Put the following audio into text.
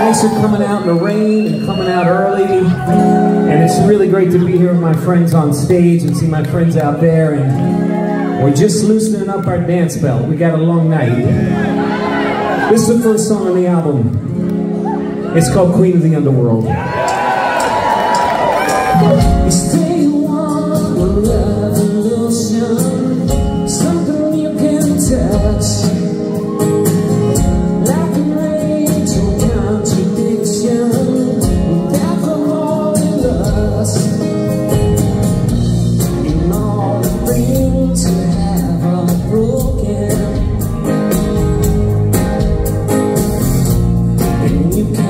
Thanks for coming out in the rain and coming out early. And it's really great to be here with my friends on stage and see my friends out there. And we're just loosening up our dance belt. We got a long night. This is the first song on the album. It's called Queen of the Underworld. You stay warm, a revolution, something you can touch. You